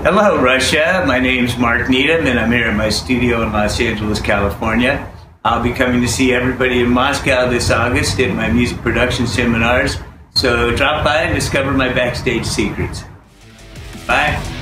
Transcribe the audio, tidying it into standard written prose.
Hello, Russia. My name's Mark Needham, and I'm here at my studio in Los Angeles, California. I'll be coming to see everybody in Moscow this August at my music production seminars. So drop by and discover my backstage secrets. Bye.